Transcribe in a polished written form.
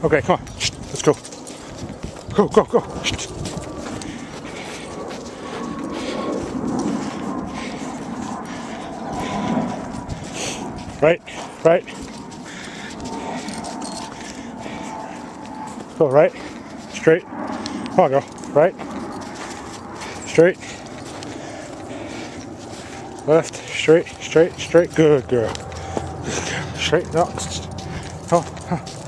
Okay, come on. Let's go. Go, go, go. Right, right. Go right, straight. Come on, girl. Right, straight. Left, straight, straight, straight. Good girl. Straight, no. Oh.